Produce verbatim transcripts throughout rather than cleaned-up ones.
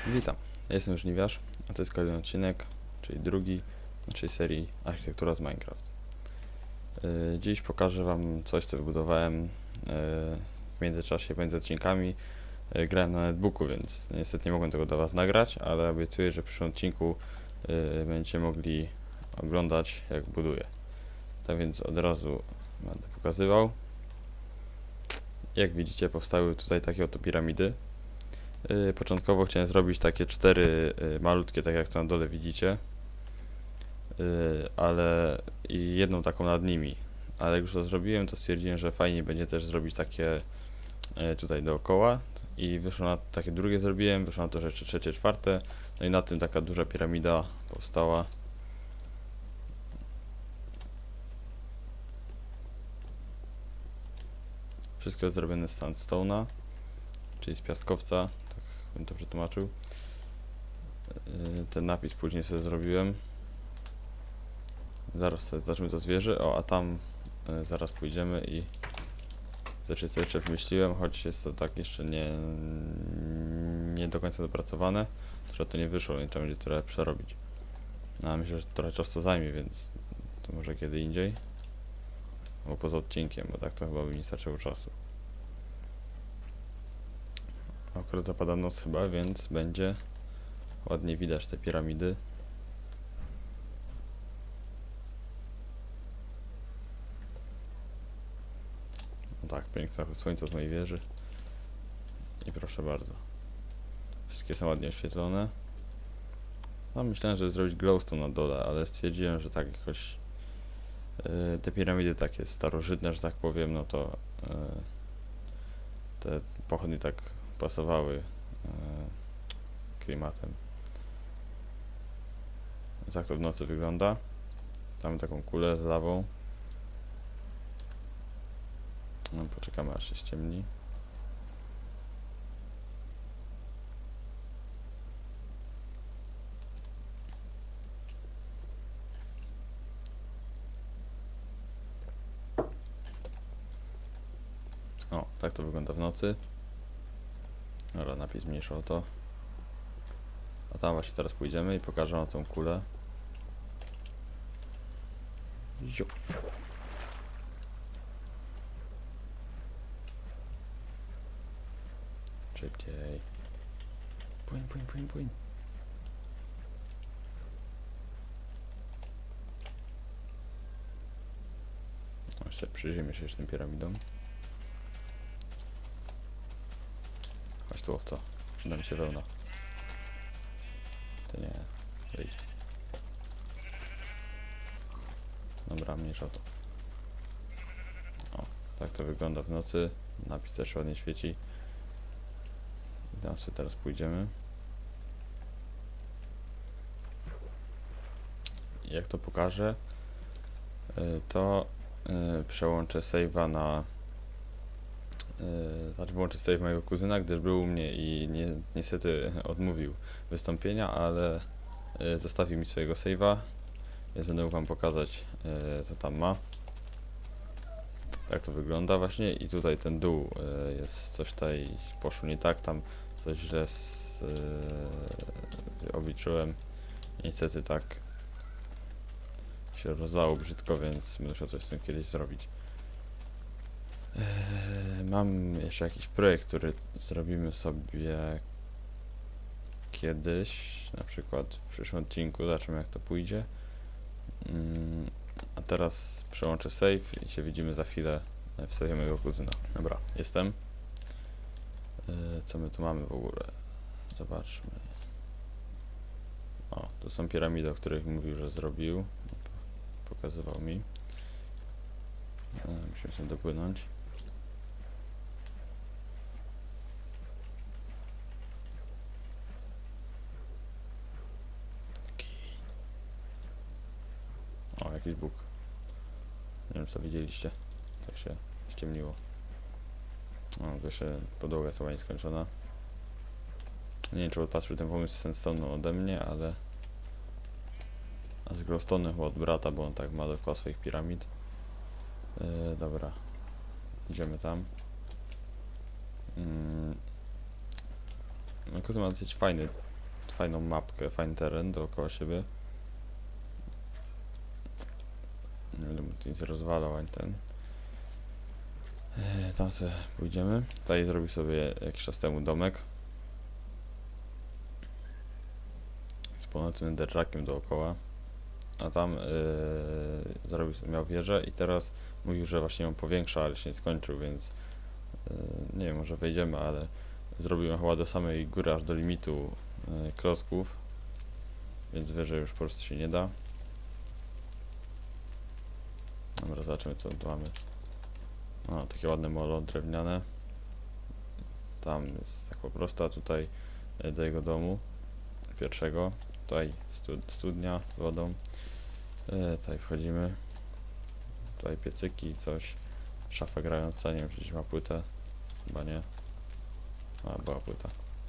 Witam, ja jestem Żniwiarz, a to jest kolejny odcinek, czyli drugi naszej serii Architektura z Minecraft. Yy, dziś pokażę Wam coś, co wybudowałem yy, w międzyczasie, między odcinkami. Yy, grałem na netbooku, więc niestety nie mogłem tego dla Was nagrać, ale obiecuję, że w przyszłym odcinku yy, będziecie mogli oglądać, jak buduję. Tak więc od razu będę pokazywał. Jak widzicie, powstały tutaj takie oto piramidy. Yy, początkowo chciałem zrobić takie cztery yy, malutkie, tak jak to na dole widzicie, yy, ale i jedną taką nad nimi, ale jak już to zrobiłem, to stwierdziłem, że fajnie będzie też zrobić takie yy, tutaj dookoła i wyszło na takie drugie zrobiłem, wyszło na to, że jeszcze trzecie, czwarte, no i na tym taka duża piramida powstała. Wszystko jest zrobione z sandstone'a, czyli z piaskowca, tak bym to przetłumaczył. Yy, ten napis później sobie zrobiłem. Zaraz sobie zobaczymy to zwierzę, o, a tam y, zaraz pójdziemy i rzeczy co jeszcze wymyśliłem, choć jest to tak jeszcze nie, nie do końca dopracowane, że to nie wyszło, więc trzeba będzie trochę przerobić. No, myślę, że trochę czasu to zajmie, więc to może kiedy indziej, albo poza odcinkiem, bo tak to chyba by mi starczyło czasu. Akurat zapada noc chyba, więc będzie ładnie widać te piramidy. Tak, piękny zachód słońca z mojej wieży. I proszę bardzo. Wszystkie są ładnie oświetlone. No, myślałem, żeby zrobić glowstone na dole, ale stwierdziłem, że tak jakoś yy, te piramidy takie starożytne, że tak powiem, no to yy, te pochodnie tak pasowały yy, klimatem. Więc tak to w nocy wygląda. Tam taką kulę z lawą. No, poczekamy aż się ściemni. O, tak to wygląda w nocy. Dobra, napis mniejszy o to. A tam właśnie teraz pójdziemy i pokażę na tą kulę. Ziu. Szybciej. Płyń, płyń, płyń, płyń. No, jeszcze przyjrzyjmy się jeszcze tym piramidom. Chodź tu, owco. Przyda mi się wełna. To nie, wyjdź. Dobra, mniejsza o to. O, tak to wygląda w nocy. Napis też ładnie świeci. I tam sobie teraz pójdziemy. I jak to pokażę, to yy, przełączę save'a na... Yy, znaczy wyłączę save mojego kuzyna, gdyż był u mnie i nie, niestety odmówił wystąpienia, ale yy, zostawił mi swojego save'a, więc będę mógł Wam pokazać, yy, co tam ma. Tak to wygląda właśnie i tutaj ten dół yy, jest coś tutaj poszło nie tak, tam coś źle z, yy, obliczyłem. Niestety tak się rozlało brzydko, więc będę musiał coś z tym kiedyś zrobić. Eee, mam jeszcze jakiś projekt, który zrobimy sobie kiedyś, na przykład w przyszłym odcinku, zobaczymy jak to pójdzie. Mm, a teraz przełączę save i się widzimy za chwilę w save mojego kuzyna. Dobra, jestem. Eee, co my tu mamy w ogóle? Zobaczmy. O, tu są piramidy, o których mówił, że zrobił. Pokazywał mi. Eee, musimy się dopłynąć. O, jakiś bóg. Nie wiem, co widzieliście. Tak się ściemniło. O, jeszcze podłoga cała nieskończona. Nie wiem, czy odpatrzył ten pomysł z sandstone'u ode mnie, ale... A z glowstone'u chyba od brata, bo on tak ma dookoła swoich piramid. Yy, dobra. Idziemy tam. Yy. No, kuzyn ma dosyć fajny fajną mapkę, fajny teren dookoła siebie. Nie będę mu tu nic rozwalał, ani ten. Eee, tam sobie pójdziemy. Tutaj zrobił sobie jakiś czas temu domek. Z ponadnym netherrackiem dookoła. A tam yy, zrobił sobie, miał wieżę i teraz mówił, że właśnie ją powiększa, ale się nie skończył, więc yy, nie wiem, może wejdziemy, ale zrobił ją chyba do samej góry, aż do limitu yy, klocków, więc wieżę już po prostu się nie da. Dobra, zobaczymy, co tu mamy. O, takie ładne molo drewniane. Tam jest tak po prostu, a tutaj yy, do jego domu pierwszego. Tutaj stud studnia z wodą. E, tutaj wchodzimy. Tutaj piecyki, coś. Szafa grająca, nie wiem, czy gdzieś ma płytę. Chyba nie. A, była płyta.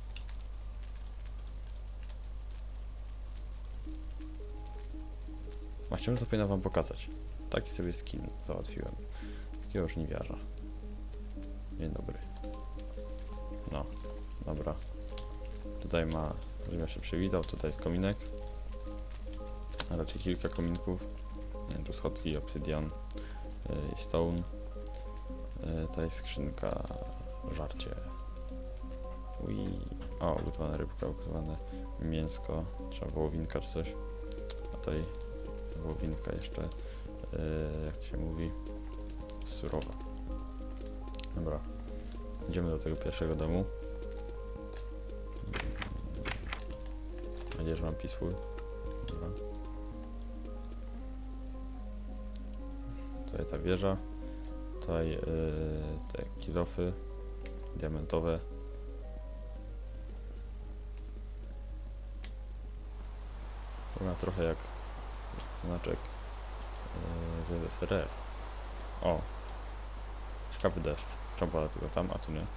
Właśnie to powinno wam pokazać. Taki sobie skin załatwiłem. Takiego żniwiarza. Dzień dobry. No, dobra. Tutaj ma, żebym się przywitał, tutaj jest kominek. A raczej kilka kominków. Nie, tu schodki, obsydian i yy, stone. Yy, ta jest skrzynka, żarcie. Ui. O, ugotowana rybka, ugotowane mięsko, trzeba wołowinka czy coś. A tutaj wołowinka jeszcze, yy, jak to się mówi, surowa. Dobra, idziemy do tego pierwszego domu. Mam nadzieję, że mam peaceful. Dobra. Tutaj ta wieża. Tutaj yy, te kilofy diamentowe. Wygląda trochę jak znaczek yy, z S R R. O! Ciekawy deszcz. Czemu pada tylko tam, a tu nie?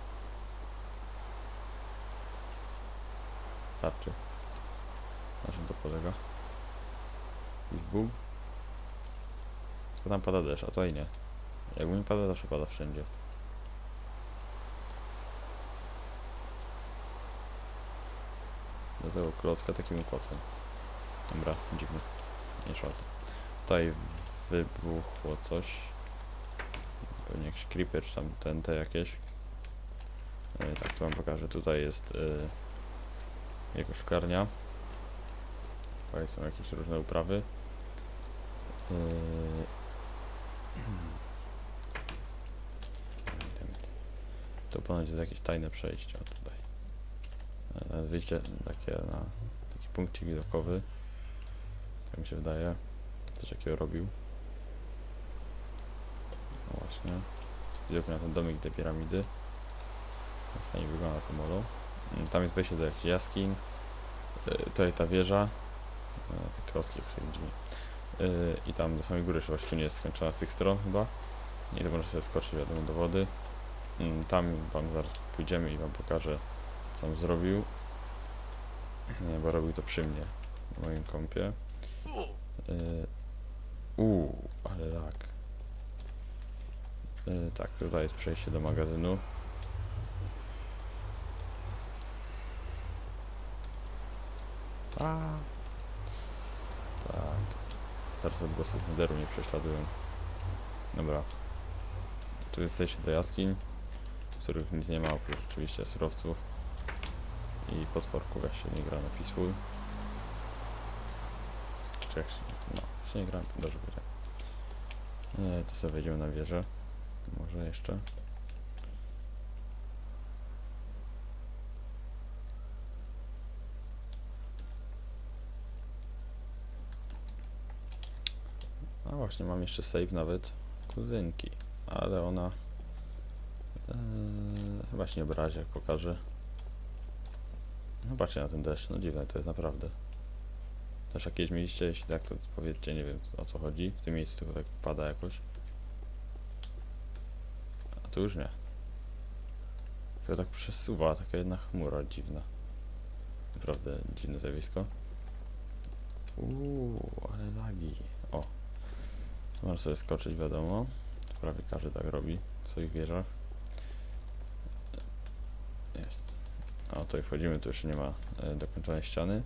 Tarczy. Na czym to polega? Jakiś bóg? Tylko tam pada deszcz, a tutaj nie. Jak mi pada, zawsze pada wszędzie. Do tego klocka takim ukłosem. Dobra, dziwne. Nie szło. Tutaj wybuchło coś. Pewnie jakiś creeper, czy tam T N T jakieś. E, tak, to wam pokażę. Tutaj jest e, jego szklarnia. Tutaj są jakieś różne uprawy. E, to ponoć jest jakieś tajne przejście. O, tutaj. E, wyjście takie na taki punkcik widokowy. Tak mi się wydaje. Coś jakiego robił. No właśnie. Widok na ten domek i te piramidy. Tak fajnie wygląda to molo. Tam jest wejście do jakichś jaskiń. Yy, tutaj ta wieża. Yy, te klocki, jak się widzimy. Yy, I tam do samej góry, że właśnie tu nie jest skończona z tych stron chyba. I to może sobie skoczyć, wiadomo, do wody. Yy, tam wam zaraz pójdziemy i wam pokażę, co on zrobił. Nie, bo robił to przy mnie, w moim kompie. Yy, Uuu, ale lag. Yy, tak, tutaj jest przejście do magazynu. A, tak. Teraz odgłosy Netheru nie prześladują. Dobra. Tu jest zejście do jaskiń, w których nic nie ma, oprócz oczywiście surowców i potworków, jak się nie gra na peaceful. Czy jak się, no, jak się nie gra, dobrze powiedziałem. Nie, to sobie wejdziemy na wieżę. Może jeszcze. A właśnie, mam jeszcze save nawet kuzynki, ale ona yy, chyba się nie obrazi, jak pokażę. No patrzcie na ten deszcz, no dziwne to jest naprawdę. Też jakieś mieliście, jeśli tak, to powiedzcie, nie wiem, o co chodzi. W tym miejscu tylko tak pada jakoś. A tu już nie. To tak przesuwa, taka jedna chmura dziwna. Naprawdę dziwne zjawisko. Uuu, ale lagi. O. Można sobie skoczyć, wiadomo. Prawie każdy tak robi w swoich wieżach. Jest. O, O, tutaj wchodzimy, tu jeszcze nie ma e, dokończonej ściany.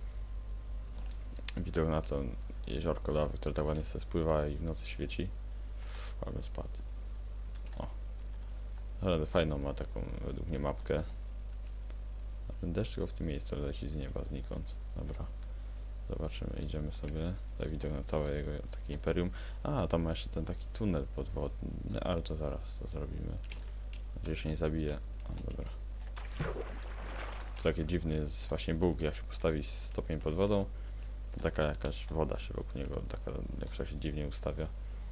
Widok na to jeziorko lawy, które tak ładnie sobie spływa i w nocy świeci. Ale spadł. O. Ale fajną ma taką, według mnie, mapkę. A ten deszcz tylko w tym miejscu leci z nieba, znikąd. Dobra. Zobaczymy, idziemy sobie. Tutaj widok na całe jego takie imperium. A, tam ma jeszcze ten taki tunel podwodny, ale to zaraz to zrobimy. Nadzieję, że się nie zabije. A, dobra. To taki dziwny jest właśnie Bóg, jak się postawi stopień pod wodą, to taka jakaś woda się wokół niego, taka jakoś tak się dziwnie ustawia.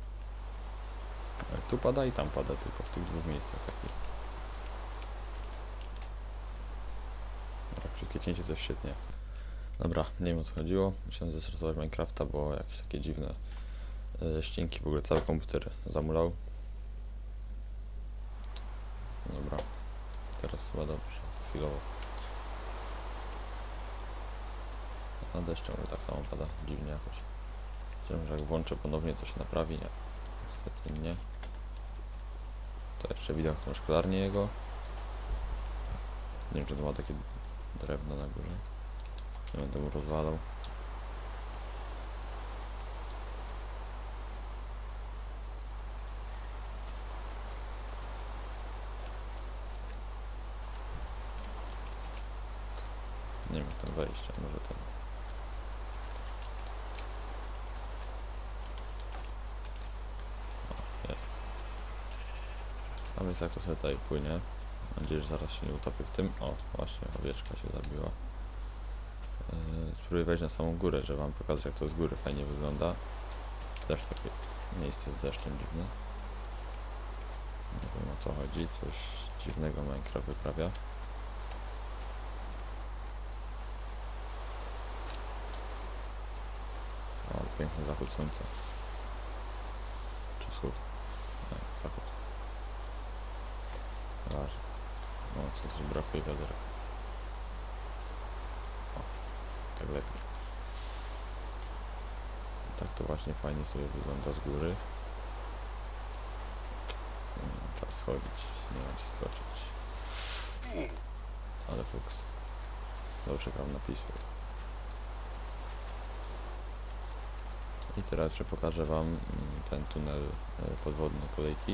Tu pada i tam pada, tylko w tych dwóch miejscach takich. Tak, krótkie cięcie coś świetnie. Dobra, nie wiem o co chodziło. Musiałem zrestartować Minecrafta, bo jakieś takie dziwne yy, ścinki, w ogóle cały komputer zamulał. Dobra, teraz chyba dobrze, chwilowo. A deszcz ciągle tak samo pada, dziwnie jakoś. Myślałem, że jak włączę ponownie, to się naprawi, nie. Niestety nie. To jeszcze widać tą szklarnię jego. Nie wiem, czy to ma takie drewno na górze. Nie będę mu rozwalał. Nie wiem, tam wejście, może ten. O, jest. A więc jak to sobie tutaj płynie. Mam nadzieję, że zaraz się nie utopię w tym. O, właśnie, owieczka się zabiła. Yy, spróbuję wejść na samą górę, żeby wam pokazać, jak to z góry fajnie wygląda. Też takie miejsce z deszczem dziwne. Nie wiem, o co chodzi, coś dziwnego Minecraft wyprawia. O, piękny zachód słońca. Czy wschód? Nie, zachód. Ważne. No, coś brakuje wiaderka. O, tak lepiej. Tak to właśnie fajnie sobie wygląda z góry. Trzeba schodzić, nie ma ci skoczyć. Ale fuks. Dobrze gram napisu. I teraz jeszcze pokażę wam ten tunel podwodny kolejki.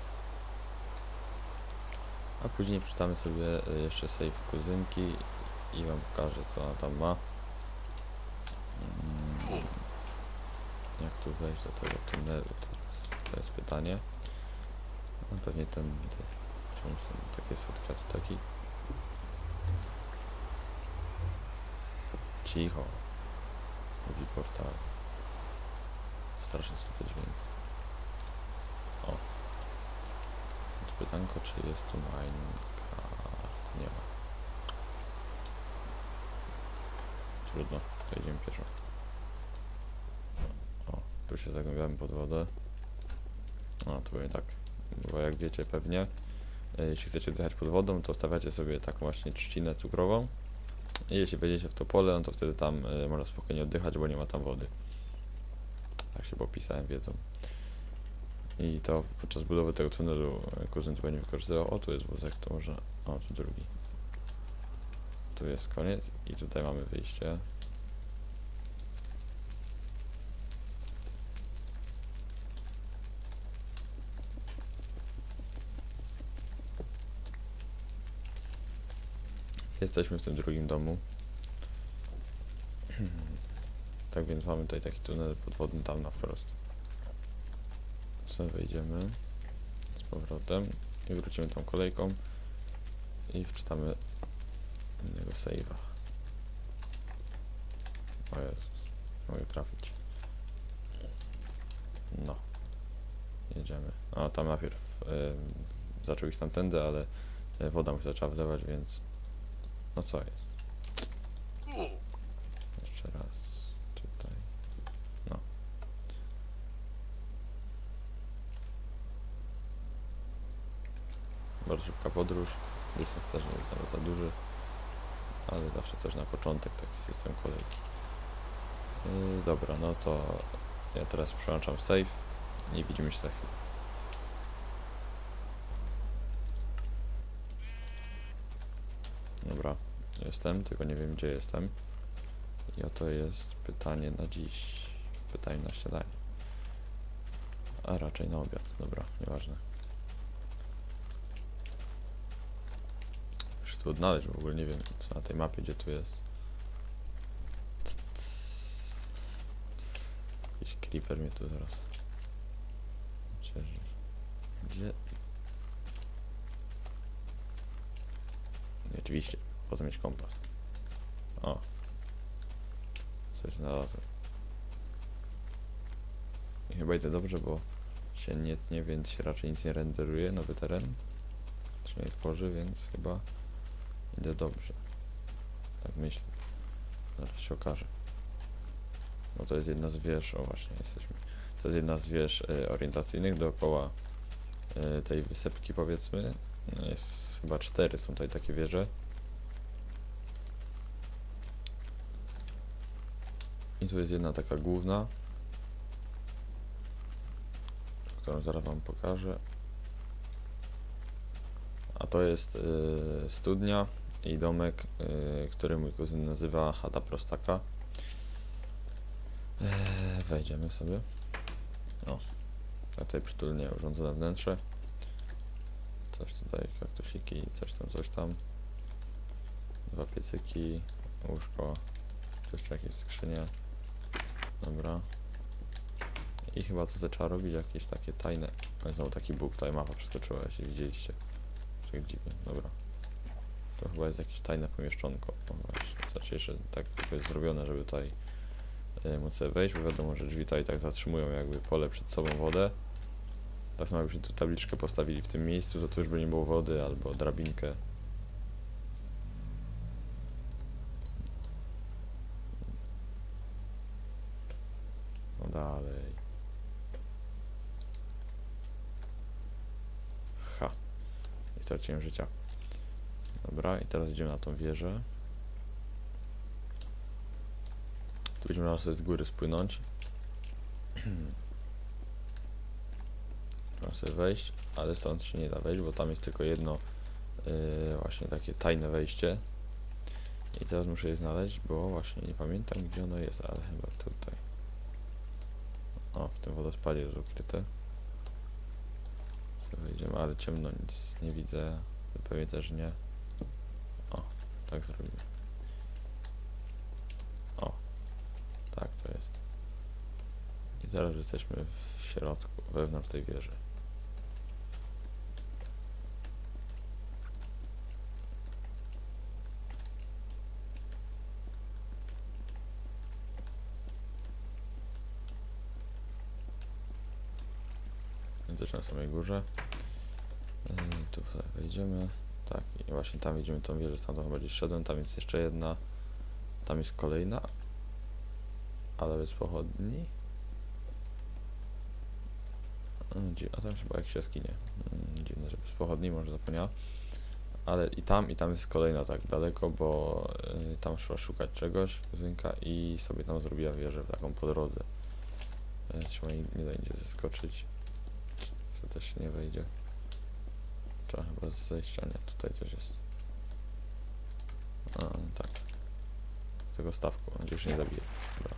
A później przeczytamy sobie jeszcze save kuzynki i wam pokażę, co ona tam ma. Jak tu wejść do tego tunelu, to jest, to jest pytanie. No pewnie ten, czemu są takie schodki, a tu taki. Cicho. Mówi portal. Straszne są te dźwięki. O. Pytanko, czy jest tu Minecraft? Nie ma. Trudno, to idziemy pieszo. O, tu się zagłębiamy pod wodę. No, to powiem tak, bo jak wiecie pewnie, jeśli chcecie oddychać pod wodą, to stawiacie sobie taką właśnie trzcinę cukrową. I jeśli wejdziecie w to pole, no to wtedy tam y, można spokojnie oddychać, bo nie ma tam wody. Tak się popisałem wiedzą. I to podczas budowy tego tunelu kuzyn tu będzie wykorzystywał. O, tu jest wózek, to może... O, tu drugi. Tu jest koniec i tutaj mamy wyjście. Jesteśmy w tym drugim domu. Tak więc mamy tutaj taki tunel podwodny tam na wprost. Co wejdziemy z powrotem i wrócimy tą kolejką i wczytamy innego save'a. O Jezus, mogę trafić. No, jedziemy. A tam najpierw y, zaczął iść tamtędy, ale y, woda mu się zaczęła wydawać, więc no co jest? Jeszcze raz tutaj. No. Bardzo szybka podróż, dystans też nie jest za, za duży, ale zawsze coś na początek, taki system kolejki. Yy, dobra, no to ja teraz przełączam save i widzimy się za chwilę. Dobra. jestem, tylko nie wiem gdzie jestem. I oto jest pytanie na dziś, pytanie na śniadanie. A raczej na obiad, dobra, nieważne. Muszę tu odnaleźć, bo w ogóle nie wiem co na tej mapie, gdzie tu jest. C -c Jakiś creeper mnie tu zaraz. Gdzie? I oczywiście, po co mieć kompas? O! Coś znalazłem. I chyba idę dobrze, bo się nie tnie, więc się raczej nic nie renderuje, nowy teren się nie tworzy, więc chyba idę dobrze. Tak myślę. Zaraz się okaże. No to jest jedna z wież, o właśnie jesteśmy. To jest jedna z wież y, orientacyjnych dookoła y, tej wysepki, powiedzmy. No jest chyba cztery, są tutaj takie wieże. I tu jest jedna taka główna, którą zaraz wam pokażę. A to jest y, studnia i domek, y, który mój kuzyn nazywa chata prostaka. Eee, wejdziemy sobie. O, a tutaj przytulnie urządzone wnętrze. Coś tutaj, kaktusiki, coś tam, coś tam. Dwa piecyki, łóżko, tu jeszcze jakieś skrzynie. Dobra. I chyba tu trzeba robić jakieś takie tajne. No znowu taki bóg, tutaj mapa przeskoczyła, jeśli widzieliście. Tak dziwnie, dobra. To chyba jest jakieś tajne pomieszczonko. No właśnie, znaczy jeszcze tak tylko jest zrobione, żeby tutaj y, móc sobie wejść, bo wiadomo, że drzwi tutaj tak zatrzymują jakby pole przed sobą wodę. Tak samo jakbyśmy tu tabliczkę postawili w tym miejscu, to tu już by nie było wody, albo drabinkę. No dalej. Ha. I straciłem życia. Dobra, i teraz idziemy na tą wieżę. Tu będziemy można sobie z góry spłynąć. Można sobie wejść, ale stąd się nie da wejść, bo tam jest tylko jedno yy, właśnie takie tajne wejście. I teraz muszę je znaleźć, bo właśnie nie pamiętam gdzie ono jest, ale chyba tutaj. O, w tym wodospadzie jest ukryte. Co wejdziemy, ale ciemno, nic nie widzę. Pewnie też nie. O, tak zrobimy. O, tak to jest. I teraz jesteśmy w środku, wewnątrz tej wieży. Też na samej górze. Yy, tu wejdziemy. Tak, i właśnie tam widzimy tą wieżę, tam chyba gdzieś szedłem, tam jest jeszcze jedna. Tam jest kolejna. Ale bez pochodni. A tam chyba jakieś jaskinie. Dziwne, że bez pochodni, może zapomniała. Ale i tam, i tam jest kolejna tak daleko, bo yy, tam szła szukać czegoś, kuzynka, i sobie tam zrobiła wieżę taką po drodze. Yy, trzeba nie, nie da nigdzie zeskoczyć. To też się nie wejdzie. Trzeba chyba zejścia, nie, tutaj coś jest. A, tak. Tego stawku, on już nie zabije. Dobra.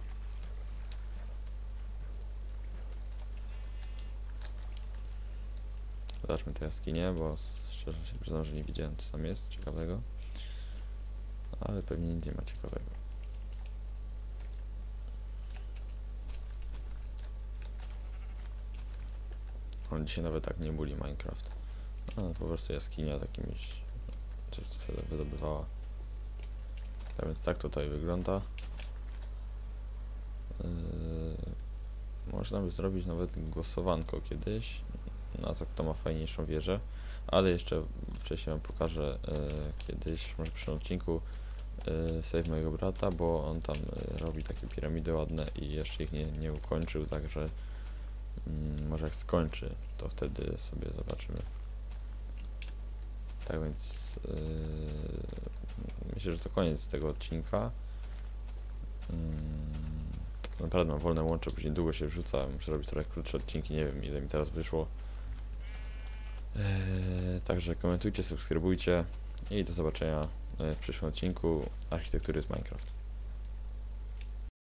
Zobaczmy te jaskinie, bo szczerze się przyznam, że nie widziałem, co tam jest ciekawego. Ale pewnie nic nie ma ciekawego. On dzisiaj nawet tak nie buli Minecraft. No, po prostu jaskinia takimiś coś, co sobie wydobywała. Tak więc tak to tutaj wygląda. Yy, można by zrobić nawet głosowanko kiedyś na to, kto ma fajniejszą wieżę, ale jeszcze wcześniej wam pokażę yy, kiedyś, może przy odcinku yy, save mojego brata, bo on tam yy, robi takie piramidy ładne i jeszcze ich nie, nie ukończył, także yy, może jak skończy, to wtedy sobie zobaczymy. Tak więc yy, myślę, że to koniec tego odcinka. Yy, naprawdę mam wolne łącze, później długo się wrzuca, muszę robić trochę krótsze odcinki, nie wiem ile mi teraz wyszło. Yy, także komentujcie, subskrybujcie i do zobaczenia w przyszłym odcinku architektury z Minecraft.